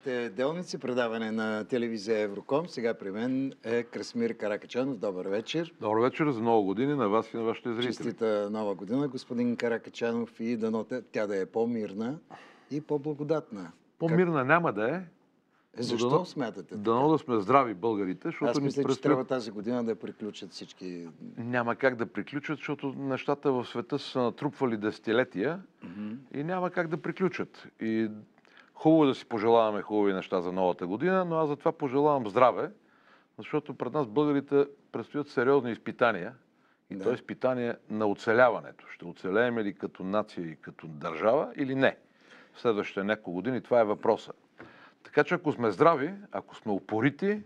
Здравейте, Делници, предаване на телевизия Евроком. Сега при мен е Красимир Каракачанов. Добър вечер. Добър вечер, за много години на вас и на вашите зрители. Честита нова година, господин Каракачанов, и дано тя да е по-мирна и по-благодатна. По-мирна няма да е. Защо смятате така? Дано да сме здрави българите, защото Аз мисля, че трябва тази година да приключат всички... Няма как да приключат, защото нещата в света са натрупвали десетилетия и няма как да приключат. И хубаво е да си пожелаваме хубави неща за новата година, но аз затова пожелавам здраве, защото пред нас българите предстоят сериозни изпитания. И то е изпитание на оцеляването. Ще оцелеем ли като нация и като държава или не? В следващите няколко години това е въпроса. Така че ако сме здрави, ако сме упорити,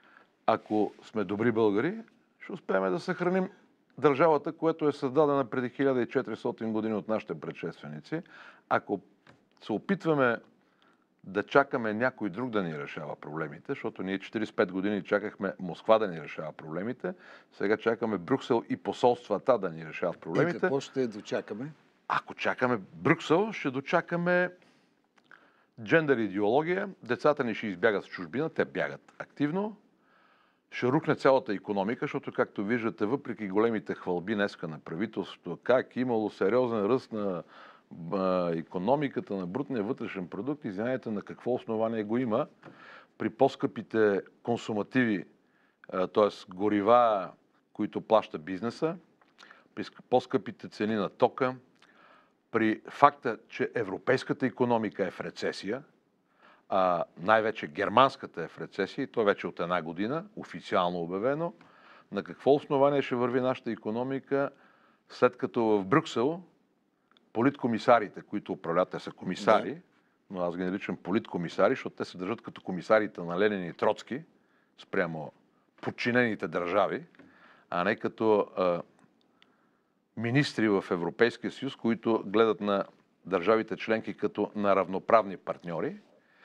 ако сме добри българи, ще успеем да съхраним държавата, която е създадена преди 1400 години от нашите предшественици. Ако се опитваме да чакаме някой друг да ни решава проблемите, защото ние 45 години чакахме Москва да ни решава проблемите, сега чакаме Брюксел и посолствата да ни решават проблемите. И какво ще дочакаме? Ако чакаме Брюксел, ще дочакаме джендър идеология, децата ни ще избягат в чужбина, те бягат активно, ще рухне цялата икономика, защото, както виждате, въпреки големите хвалби днеска на правителството, как имало сериозен ръст на икономиката, на брутния вътрешен продукт, извинете, на какво основание го има при по-скъпите консумативи, т.е. горива, които плаща бизнеса, при по-скъпите цени на тока, при факта, че европейската икономика е в рецесия, а най-вече германската е в рецесия, и то вече от една година, официално обявено, на какво основание ще върви нашата икономика, след като в Брюксел политкомисарите, които управляват, те са комисари, но аз ги наричам политкомисари, защото те се държат като комисарите на Ленин и Троцки, спрямо подчинените държави, а не като министри в Европейския съюз, които гледат на държавите членки като на равноправни партньори,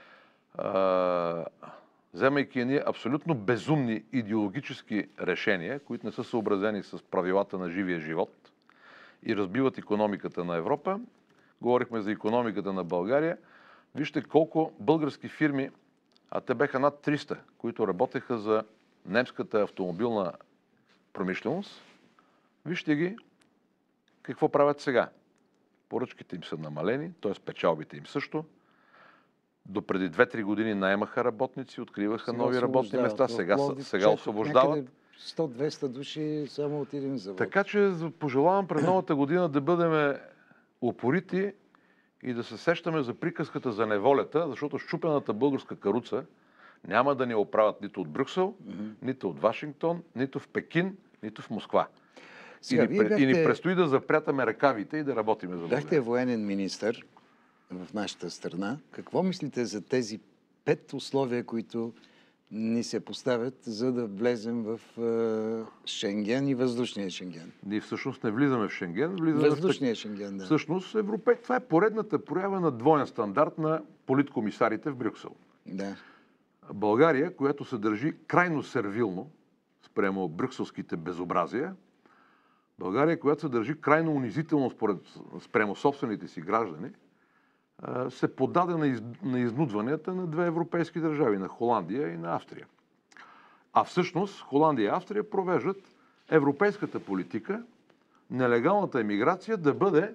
вземайки едни абсолютно безумни идеологически решения, които не са съобразени с правилата на живия живот и разбиват икономиката на Европа. Говорихме за икономиката на България. Вижте колко български фирми, а те беха над 300, които работеха за немската автомобилна промишленост. Вижте ги какво правят сега. Поръчките им са намалени, т.е. печалбите им също. До преди 2-3 години наемаха работници, откриваха нови работни места, сега освобождават. 100-200 души само от един завод. Така че пожелавам през новата година да бъдем упорити и да се сещаме за приказката за неволята, защото счупената българска каруца няма да ни оправят нито от Брюксел, нито от Вашингтон, нито в Пекин, нито в Москва. Сега, и ни предстои да запрятаме ръкавите и да работиме за България. Бяхте военен министър в нашата страна. Какво мислите за тези 5 условия, които ни се поставят, за да влезем в Шенген и въздушния Шенген? Ние всъщност не влизаме в Шенген. Въздушния Шенген, да. Всъщност това е поредната проява на двоен стандарт на политкомисарите в Брюксел. Да. България, която се държи крайно сервилно спрямо брюкселските безобразия, България, която се държи крайно унизително спрямо собствените си граждани, се подаде на изнудванията на две европейски държави, на Холандия и на Австрия. А всъщност Холандия и Австрия провеждат европейската политика, нелегалната емиграция да бъде,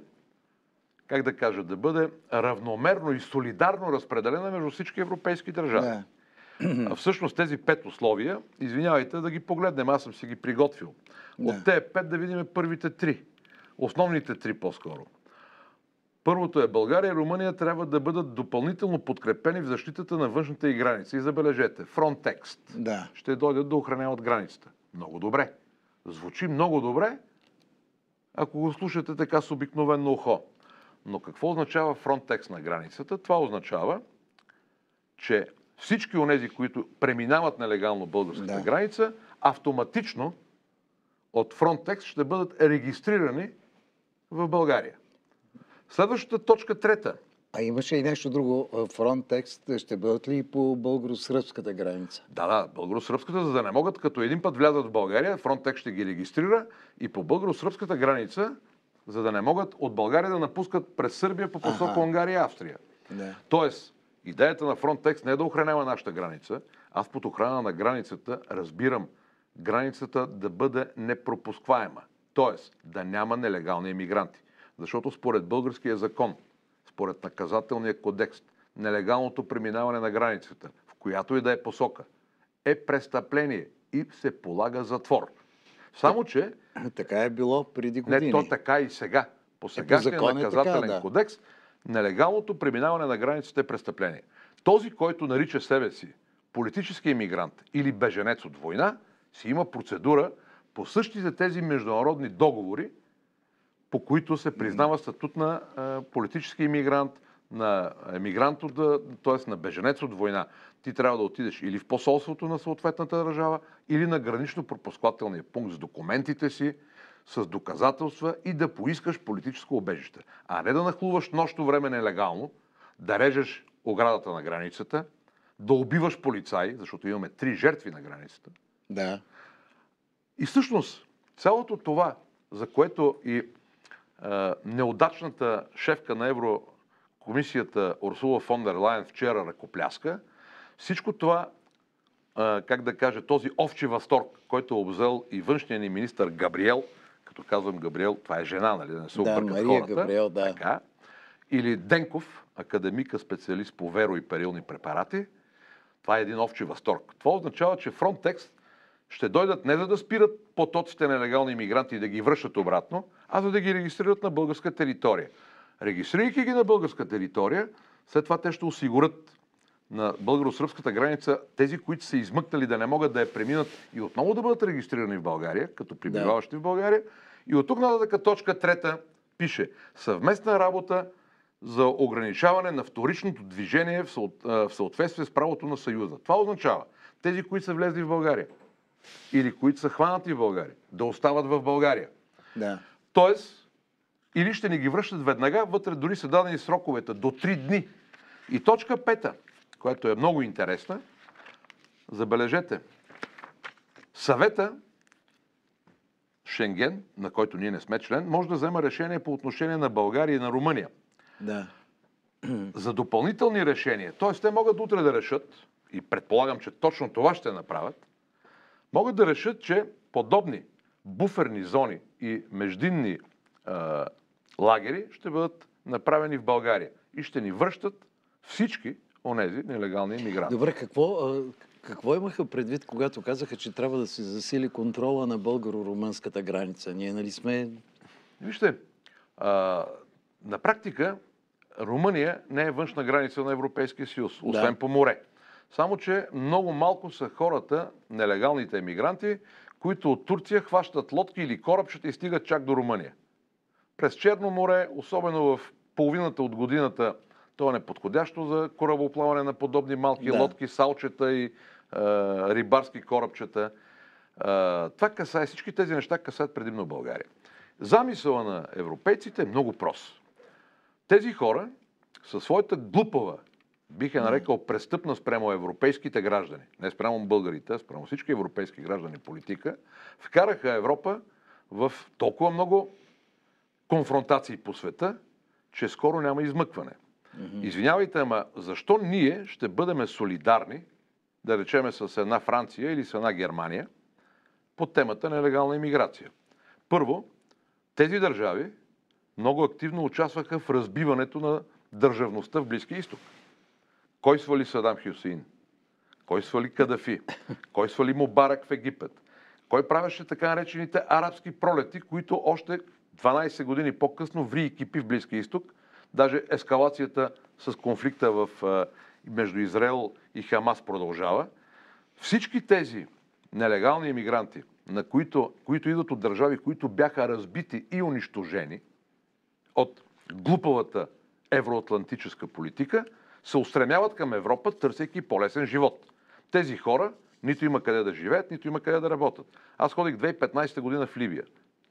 да бъде равномерно и солидарно разпределена между всички европейски държави. Да. А всъщност тези 5 условия, извинявайте да ги погледнем, аз съм си ги приготвил. Да. От тези 5 да видим първите 3. Основните 3 по-скоро. Първото е България и Румъния трябва да бъдат допълнително подкрепени в защитата на външната и граница. И забележете, Frontex ще дойдат да охраняват границата. Много добре. Звучи много добре, ако го слушате така с обикновено ухо. Но какво означава Frontex на границата? Това означава, че всички онези, които преминават нелегално българската граница, автоматично от Frontex ще бъдат регистрирани в България. Следващата точка 3. А имаше и нещо друго. Frontex ще бъдат ли по българо-сръбската граница? Да, българо-сръбската, за да не могат като един път влязат в България, Frontex ще ги регистрира и по българо-сръбската граница, за да не могат от България да напускат през Сърбия по посока Унгария и Австрия. Да. Тоест, Идеята на Frontex не е да охранява нашата граница. Аз под охрана на границата разбирам границата да бъде непропускаема. Тоест да няма нелегални емигранти. Защото според българския закон, според наказателния кодекс, нелегалното преминаване на границата, в която и да е посока, е престъпление и се полага затвор. Само, че... Така е било преди години. Не, то така и сега. По сегашния наказателен така, да. кодекс, нелегалното преминаване на границата е престъпление. Този, който нарича себе си политически емигрант или беженец от война, си има процедура по същите тези международни договори, по които се признава статут на политически емигрант, на емигрант, т.е. на беженец от война. Ти трябва да отидеш или в посолството на съответната държава, или на гранично-пропускателния пункт с документите си, с доказателства и да поискаш политическо убежище. А не да нахлуваш нощно време нелегално, да режеш оградата на границата, да убиваш полицаи, защото имаме 3 жертви на границата. Да. И всъщност цялото това, за което и неудачната шефка на Еврокомисията Урсула фон дер Лайен вчера ръкопляска, всичко това, как да кажа, този овчи възторг, който е обзел и външния ни министър Габриел, като казвам Габриел, това е жена, нали, да не се объркат Мария хората. Габриел, да. Така. Или Денков, академика, специалист по веро- и перилни препарати. Това е един овчи възторг. Това означава, че Frontex ще дойдат не за да спират потоците на нелегални имигранти и да ги връщат обратно, а за да ги регистрират на българска територия. Регистрирайки ги на българска територия, след това те ще осигурят на българо-сръбската граница тези, които са измъкнали да не могат да я преминат и отново да бъдат регистрирани в България, като пребиваващи в България. И от тук нататък точка 3 пише съвместна работа за ограничаване на вторичното движение в съответствие с правото на Съюза. Това означава тези, които са влезли в България или които са хванати в България, да остават в България. Да. Тоест, или ще ни ги връщат веднага, вътре дори са дадени сроковете до 3 дни. И точка 5, която е много интересна, забележете, съвета Шенген, на който ние не сме член, може да взема решение по отношение на България и на Румъния. Да. За допълнителни решения, т.е. те могат утре да решат, и предполагам, че точно това ще направят, могат да решат, че подобни буферни зони и междинни лагери ще бъдат направени в България и ще ни връщат всички онези нелегални имигранти. Добре, какво имаха предвид, когато казаха, че трябва да се засили контрола на българо-румънската граница? Ние нали сме... Вижте, на практика Румъния не е външна граница на Европейския съюз, освен по море. Само, че много малко са хората, нелегалните емигранти, които от Турция хващат лодки или корабчета и стигат чак до Румъния. През Черно море, особено в половината от годината, то е неподходящо за корабоплаване на подобни малки лодки, салчета и рибарски корабчета. Това касае, всички тези неща касаят предимно България. Замисъла на европейците е много прост. Тези хора със своята глупава, бих е нарекал престъпна спрямо европейските граждани, не спрямо българите, а спрямо всички европейски граждани политика, вкараха Европа в толкова много конфронтации по света, че скоро няма измъкване. Извинявайте, ама защо ние ще бъдем солидарни, да речеме с една Франция или с една Германия, по темата на нелегална имиграция? Първо, тези държави много активно участваха в разбиването на държавността в Близкия изток. Кой свали Садам Хюсеин? Кой свали Кадафи? Кой свали Мубарак в Египет? Кой правеше така наречените арабски пролети, които още 12 години по-късно ври и кипи в Близкия изток? Даже ескалацията с конфликта между Израел и Хамас продължава. Всички тези нелегални имигранти, които идват от държави, които бяха разбити и унищожени от глупавата евроатлантическа политика, се устремяват към Европа, търсейки по-лесен живот. Тези хора нито има къде да живеят, нито има къде да работят. Аз ходих 2015 година в Либия.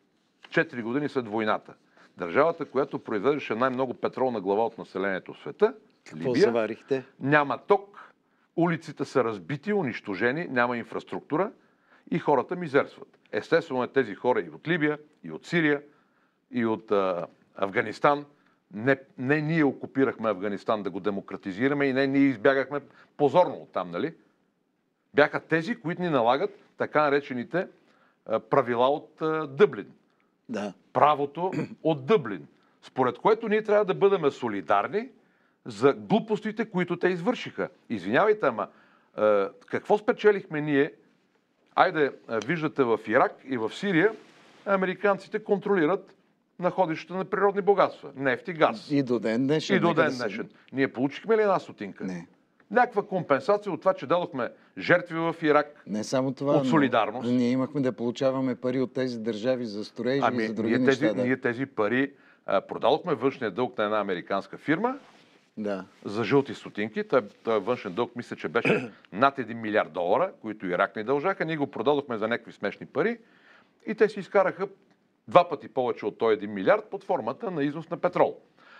4 години след войната. Държавата, която произвеждаше най-много петрол на глава от населението в света, Какво заварихте? Няма ток, улиците са разбити, унищожени, няма инфраструктура и хората мизерстват. Естествено тези хора и от Либия, и от Сирия, и от Афганистан не ние окупирахме Афганистан да го демократизираме и не ние избягахме позорно оттам, нали? Бяха тези, които ни налагат така наречените правила от Дъблин. Да. Правото от Дъблин, според което ние трябва да бъдем солидарни за глупостите, които те извършиха. Извинявайте, ама какво спечелихме ние? Айде, виждате в Ирак и в Сирия, американците контролират находищата на природни богатства. Нефт и газ. И до ден днешен. И до ден днешен. Ние получихме ли една стотинка? Не. Някаква компенсация от това, че дадохме жертви в Ирак. Не само това, от солидарност. Ние имахме да получаваме пари от тези държави за строежи и за други неща. Ние тези пари продадохме външния дълг на една американска фирма за жълти стотинки. Той външен дълг мисля, че беше над 1 милиард долара, които Ирак ни дължаха. Ние го продадохме за някакви смешни пари и те си изкараха 2 пъти повече от този 1 милиард под формата на износ на петрол.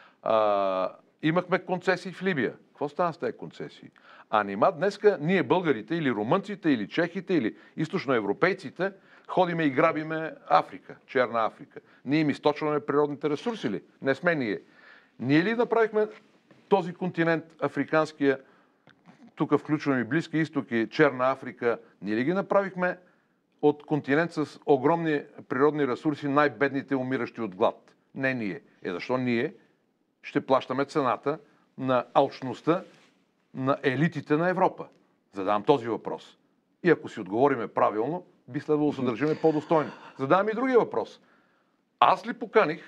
Имахме концесии в Либия. Какво стана с тези концесии? А нима днеска ние българите или румънците, или чехите, или източноевропейците ходиме и грабиме Африка, Черна Африка. Ние им източваме природните ресурси ли? Не сме ние. Ние ли направихме този континент, африканския, тук включваме и Близки изток и Черна Африка, ние ли ги направихме от континент с огромни природни ресурси, най-бедните умиращи от глад? Не ние. Защо ние ще плащаме цената на алчността на елитите на Европа? Задавам този въпрос. И ако си отговориме правилно, би следвало да се държиме по-достойно. Задавам и другия въпрос. Аз ли поканих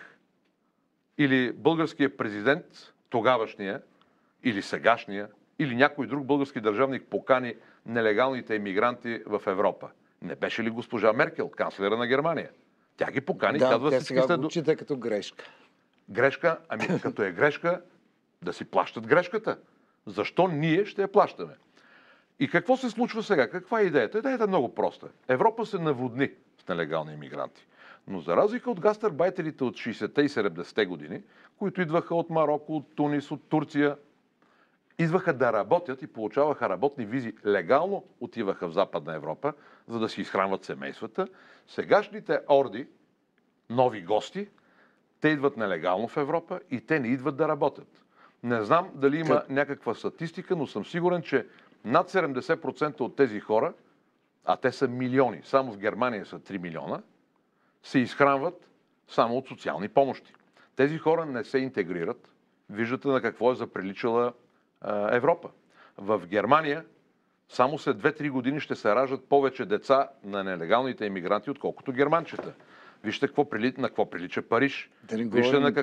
или българският президент, тогавашния, или сегашния, или някой друг български държавник покани нелегалните емигранти в Европа? Не беше ли госпожа Меркел, канцлера на Германия? Тя ги покани, казва тя всички сега го отчита като грешка. Грешка? Ами като е грешка, да си плащат грешката. Защо ние ще я плащаме? И какво се случва сега? Каква е идеята? Идеята е много проста. Европа се наводни с нелегални иммигранти. Но за разлика от гастарбайтерите от 60-те и 70-те години, които идваха от Мароко, от Тунис, от Турция, идваха да работят и получаваха работни визи легално, отиваха в Западна Европа, за да си изхранват семействата. Сегашните орди, нови гости, те идват нелегално в Европа и те не идват да работят. Не знам дали има някаква статистика, но съм сигурен, че над 70% от тези хора, а те са милиони, само в Германия са 3 милиона, се изхранват само от социални помощи. Тези хора не се интегрират. Виждате на какво е заприличала Европа. В Германия само след 2-3 години ще се раждат повече деца на нелегалните иммигранти, отколкото германчета. Вижте на какво прилича Париж. Вижте на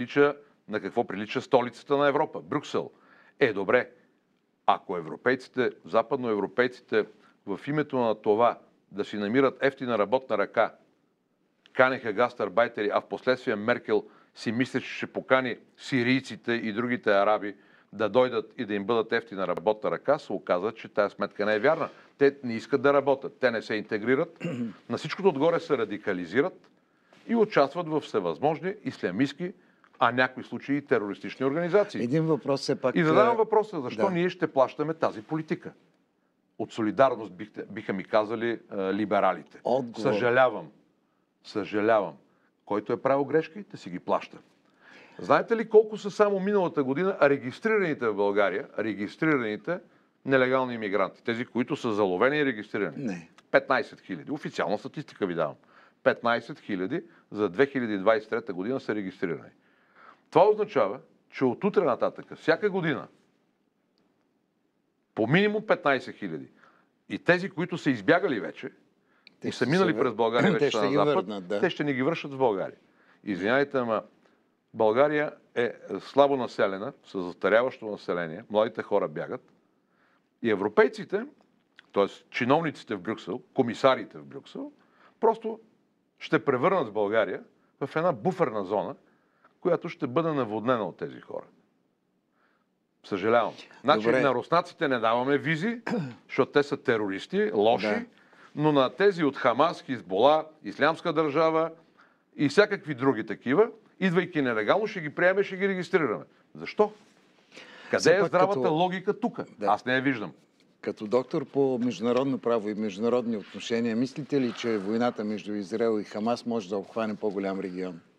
какво прилича столицата на Европа, Брюксел. Добре, ако европейците, западноевропейците в името на това да си намират ефтина работна ръка, канеха гастарбайтери, а в последствие Меркел си мисли, че ще покани сирийците и другите араби да дойдат и да им бъдат ефтина работна ръка, се оказа, че тази сметка не е вярна. Те не искат да работят, те не се интегрират, на всичкото отгоре се радикализират и участват в всевъзможни ислямистки, а някои случаи и терористични организации. Един въпрос все пак... И задавам въпроса, защо ние ще плащаме тази политика? От солидарност биха ми казали либералите. Съжалявам. Който е правил грешки, да си ги плаща. Знаете ли колко са само миналата година регистрираните в България, нелегални иммигранти? Тези, които са заловени и регистрирани? Не. 15 хиляди. Официална статистика ви давам. 15 хиляди за 2023 година са регистрирани. Това означава, че от утре нататък, всяка година, по минимум 15 хиляди. И тези, които са избягали вече и са минали през България вече на Запад, те ще ни ги връщат в България. Извинявайте, ама България е слабо населена, с застаряващо население, младите хора бягат и европейците, т.е. чиновниците в Брюксел, комисарите в Брюксел, просто ще превърнат България в една буферна зона, която ще бъде наводнена от тези хора. Съжалявам. Значи на руснаците не даваме визи, защото те са терористи, лоши, но на тези от Хамас, Хизбола, Ислямска държава и всякакви други такива, идвайки нелегално, ще ги приемем, ще ги регистрираме. Защо? Къде е здравата логика тук? Аз не я виждам. Като доктор по международно право и международни отношения, мислите ли, че войната между Израел и Хамас може да обхване по-голям регион?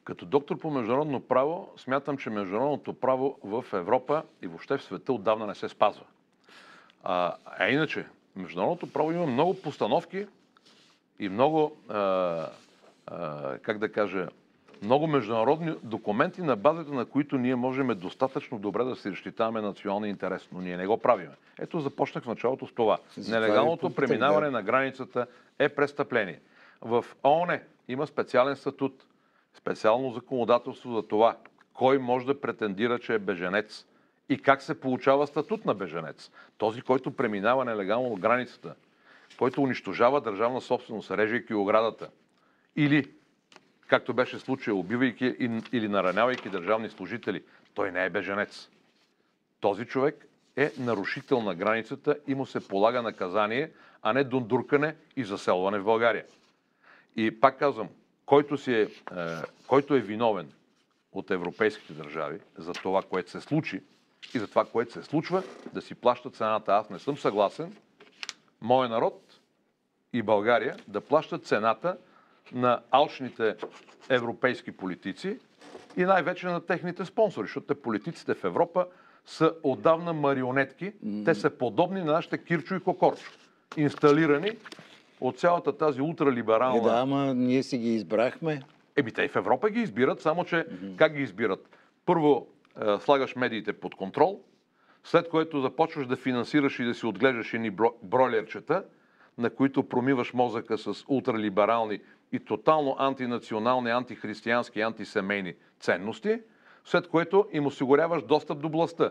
Като доктор по международно право, смятам, че международното право в Европа и въобще в света отдавна не се спазва. Иначе, международното право има много постановки и много, как да кажа, много международни документи, на базата на които ние можем достатъчно добре да си защитаваме националния интерес, но ние не го правиме. Ето, започнах в началото с това. Нелегалното преминаване на границата е престъпление. В ООН има специален статут, специално законодателство за това, кой може да претендира, че е беженец и как се получава статут на беженец. Този, който преминава нелегално границата, който унищожава държавна собственост, режейки оградата, или, както беше случай, убивайки или наранявайки държавни служители, той не е беженец. Този човек е нарушител на границата и му се полага наказание, а не дундуркане и заселване в България. И пак казвам, който е виновен от европейските държави за това, което се случи и за това, което се случва, да си плаща цената. Аз не съм съгласен моя народ и България да плащат цената на алчните европейски политици и най-вече на техните спонсори, защото политиците в Европа са отдавна марионетки. Те са подобни на нашите Кирчо и Кокорчо, инсталирани от цялата тази ултралиберална... Да, ама ние си ги избрахме. Те и в Европа ги избират, само че как ги избират? Първо слагаш медиите под контрол, след което започваш да финансираш и да си отглеждаш едни бройлерчета, на които промиваш мозъка с ултралиберални и тотално антинационални, антихристиянски, антисемейни ценности, след което им осигуряваш достъп до властта.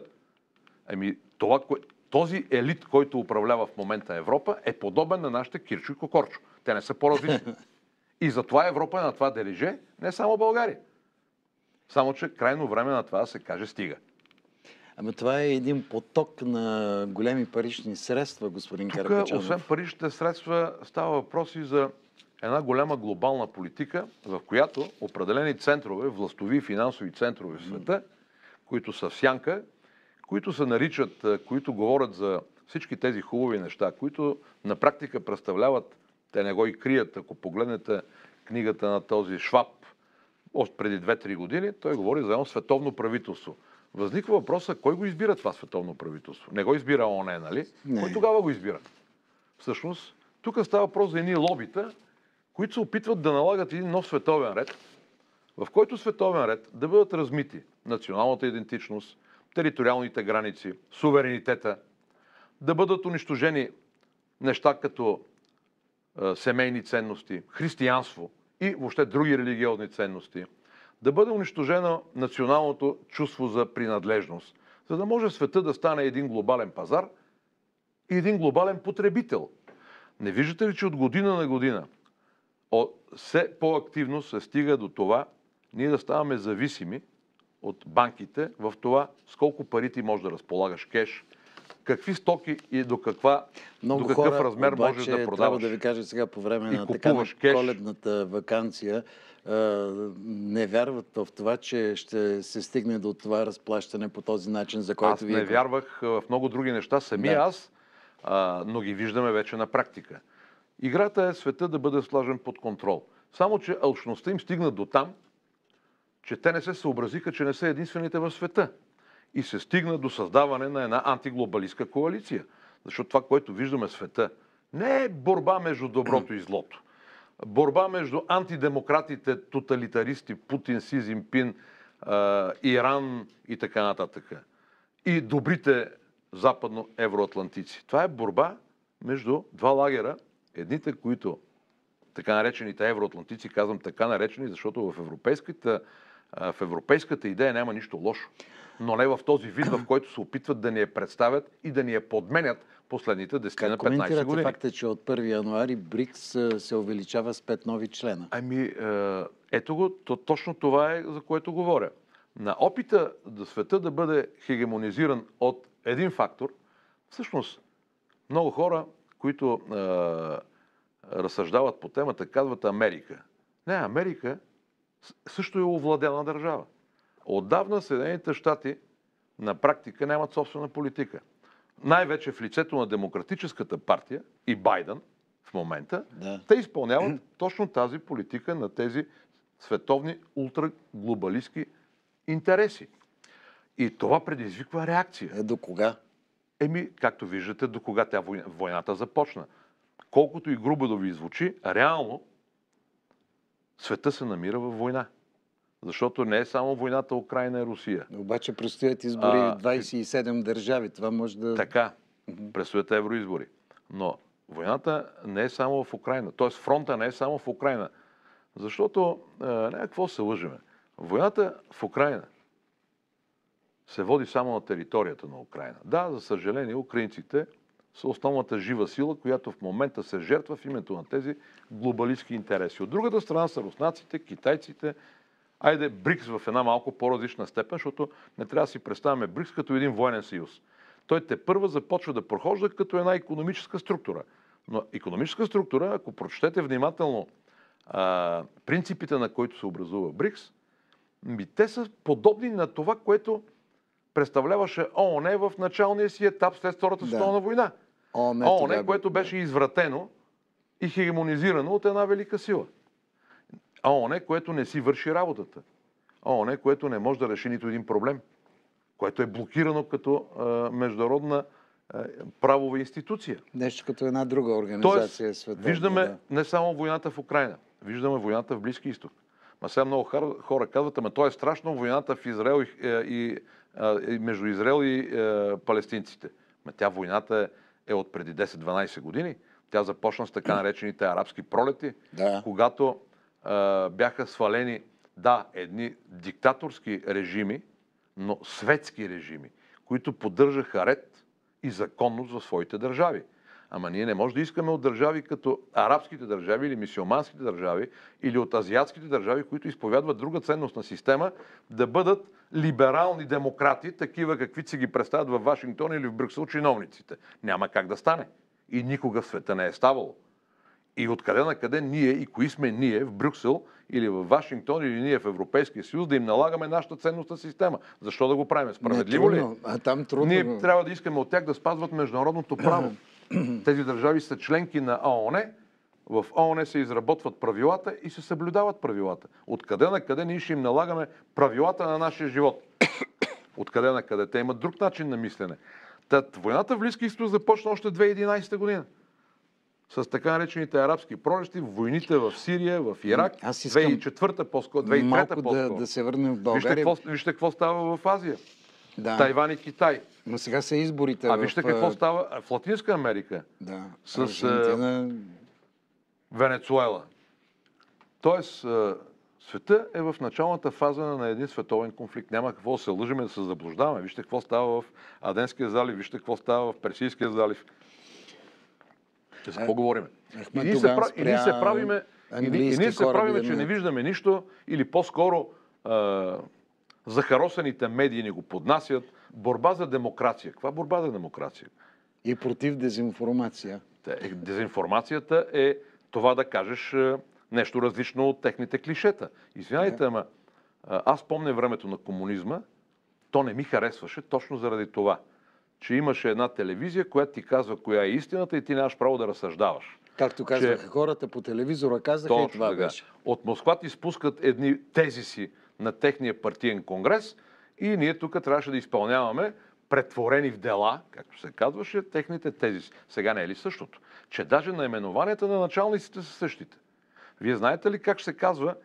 Този елит, който управлява в момента Европа, е подобен на нашите Кирчо и Кокорчо. Те не са по-различни. И затова Европа е на това дереже, не само България. Само че крайно време на това да се каже стига. Ама това е един поток на големи парични средства, господин Каракачанов. Тук, освен паричните средства, става въпрос и за една голяма глобална политика, в която определени центрове, властови и финансови центрове в света, които са в сянка, които се наричат, които говорят за всички тези хубави неща, които на практика представляват, те не го и крият, ако погледнете книгата на този Шваб още преди 2-3 години, той говори за едно световно правителство. Възниква въпроса, кой го избира това световно правителство? Не го избира ООН, нали? Не. Кой тогава го избира? Всъщност, тук става въпрос за едни лобита, които се опитват да налагат един нов световен ред, в който световен ред да бъдат размити националната идентичност, териториалните граници, суверенитета, да бъдат унищожени неща като семейни ценности, християнство и въобще други религиозни ценности, да бъде унищожено националното чувство за принадлежност, за да може света да стане един глобален пазар и един глобален потребител. Не виждате ли, че от година на година все по-активно се стига до това ние да ставаме зависими от банките в това с колко пари ти можеш да разполагаш кеш, какви стоки и до какъв размер можеш да продаваш. Трябва да ви кажа сега по време на така на коледната ваканция, не вярват в това, че ще се стигне до това разплащане по този начин, за който вие... Аз не вярвах в много други неща, аз, но ги виждаме вече на практика. Играта е света да бъде сложен под контрол. Само че алчността им стигна до там, че те не се съобразиха, че не са единствените в света. И се стигна до създаване на една антиглобалистка коалиция. Защото това, което виждаме в света, не е борба между доброто и злото. Борба между антидемократите, тоталитаристи, Путин, Си Цзинпин, Иран и така нататък. И добрите западно-евроатлантици. Това е борба между два лагера. Едните, които така наречените евроатлантици, казвам така наречени, защото в европейската идея няма нищо лошо. Но не в този вид, в който се опитват да ни я представят и да ни я подменят последните 10 на 15 години. Коментирате факта, че от 1 януари БРИКС се увеличава с 5 нови члена? Ето го, точно това е, за което говоря. На опита да света да бъде хегемонизиран от един фактор, всъщност много хора, които разсъждават по темата, казват Америка. Не, Америка също е овладена държава. Отдавна Съединените щати на практика нямат собствена политика. Най-вече в лицето на Демократическата партия и Байден в момента, те изпълняват точно тази политика на тези световни ултраглобалистски интереси. И това предизвиква реакция. До кога? Както виждате, до кога войната започна. Колкото и грубо да ви звучи, реално света се намира във война. Защото не е само войната Украйна и Русия. Обаче предстоят избори в 27 държави. Това може да... Така, предстоят евроизбори. Но войната не е само в Украйна. Тоест фронта не е само в Украйна. Защото, какво се лъжеме? Войната в Украйна се води само на територията на Украйна. Да, за съжаление, украинците са основната жива сила, която в момента се жертва в името на тези глобалистски интереси. От другата страна са руснаците, китайците, айде БРИКС в една малко по-различна степен, защото не трябва да си представяме БРИКС като един военен съюз. Той тепърва започва да прохожда като една икономическа структура. Но икономическа структура, ако прочетете внимателно принципите, на които се образува БРИКС, те са подобни на това, което представляваше ООН в началния си етап след Втората световна война. ООН, което беше извратено и хегемонизирано от една велика сила. ООН, което не си върши работата. ООН, което не може да реши нито един проблем. Което е блокирано като международна правова институция. Нещо като една друга организация. Тоест, виждаме не само войната в Украйна, виждаме войната в Близки изток. Сега много хора казват, ама то е страшно войната в Израел между Израел и палестинците. Тя войната е от преди 10-12 години. Тя започна с така наречените арабски пролети, когато бяха свалени, едни диктаторски режими, но светски режими, които поддържаха ред и законност в своите държави. Ама ние не можем да искаме от държави като арабските държави или мюсюлманските държави или от азиатските държави, които изповядват друга ценностна система, да бъдат либерални демократи, такива какви си ги представят в Вашингтон или в Брюксел чиновниците. Няма как да стане. И никога в света не е ставало. И откъде на къде ние и кои сме ние в Брюксел или в Вашингтон или ние в Европейския съюз да им налагаме нашата ценностна система. Защо да го правим? Справедливо ли? Ние трябва да искаме от тях да спазват международното право. Тези държави са членки на ООН. В ООН се изработват правилата и се съблюдават правилата. Откъде на къде ние ще им налагаме правилата на нашия живот? Откъде на къде? Те имат друг начин на мислене. Войната в Близки изток започна още 2011 година. С така наречените арабски пролети, войните в Сирия, в Ирак, 2004-та по-скоро, 2003-та по-скоро. Да се върнем в България. Вижте какво става в Азия. Тайван и Китай. Но сега са изборите. Вижте какво става в Латинска Америка. С Аржентина. Венецуела. Тоест, света е в началната фаза на един световен конфликт. Няма какво да се лъжим, да се заблуждаваме. Вижте какво става в Аденския залив, вижте какво става в Персийския залив. За какво говорим? И ние се правиме, че не виждаме нищо, или по-скоро захаросаните медии ни го поднасят. Борба за демокрация. Каква борба за демокрация? И против дезинформация. Дезинформацията е това да кажеш нещо различно от техните клишета. Извинявайте, ама аз помня времето на комунизма, то не ми харесваше точно заради това, че имаше една телевизия, която ти казва коя е истината и ти нямаш право да разсъждаваш. Както казваха хората по телевизора, казаха и това беше. От Москва ти спускат едни тези си на техния партиен конгрес и ние тук трябваше да изпълняваме претворени в дела, както се казваше, техните тези. Сега не е ли същото? Че даже наименованията на началниците са същите. Вие знаете ли как ще се казва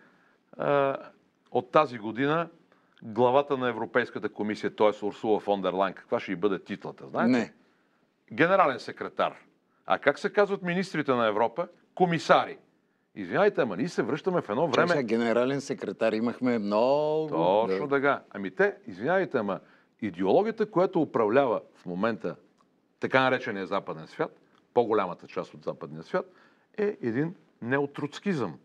от тази година главата на Европейската комисия, т.е. Урсула фон дер Лайен? Каква ще й бъде титлата? Знаете? Не. Генерален секретар. А как се казват министрите на Европа? Комисари. Извинявайте, ама ние се връщаме в едно време... Генерален секретар имахме много... Точно така. Извинявайте, ама идеологията, която управлява в момента така наречения западен свят, по-голямата част от западния свят, е един неотроцкизъм.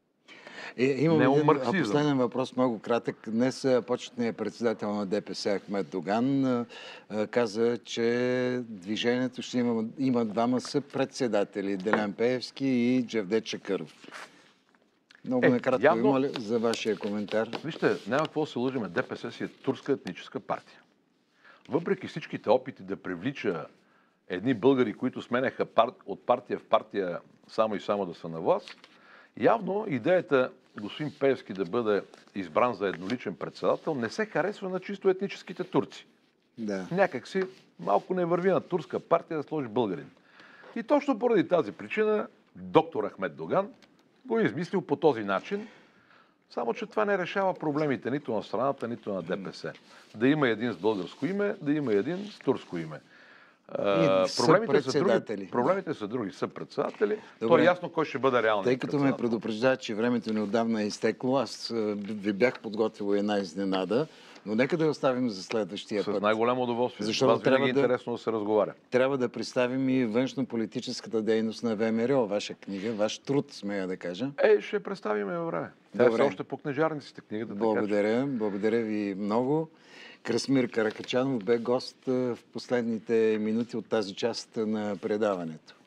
Имам един последен въпрос, много кратък. Днес почетният председател на ДПС Ахмед Доган каза, че движението ще има двама съпредседатели, Делян Пеевски и Джевдет Чакъров. Много накратко ви моля за вашия коментар. Вижте, няма какво се лъжиме. ДПС си е турска етническа партия. Въпреки всичките опити да привлича едни българи, които сменяха от партия в партия само и само да са на власт, Явно идеята господин Пеевски да бъде избран за едноличен председател не се харесва на чисто етническите турци. Да. Някак си малко не върви на турска партия да сложи българин. И точно поради тази причина доктор Ахмед Доган го е измислил по този начин, само че това не решава проблемите нито на страната, нито на ДПС. Да има един с българско име, да има един с турско име. Проблемите са други съпредседатели. То е ясно кой ще бъде реалният Тъй като председател. ме предупреждават, че времето неотдавна е изтекло, аз ви бях подготвил една изненада, но нека да я оставим за следващия път. С най-голямо удоволствие. Защото вас винаги е интересно да се разговаря. Трябва да представим и външно-политическата дейност на ВМРО, ваша книга, ваш труд, смея да кажа. Ще представим във време. Тя е все още по книжарниците книгата. Благодаря ви много. Красимир Каракачанов бе гост в последните минути от тази част на предаването.